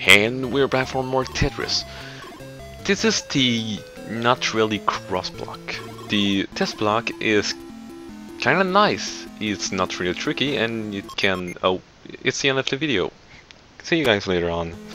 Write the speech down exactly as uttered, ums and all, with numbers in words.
And we're back for more Tetris. This is the not really cross block. The test block is kinda nice. It's not really tricky and it can... oh, it's the end of the video. See you guys later on.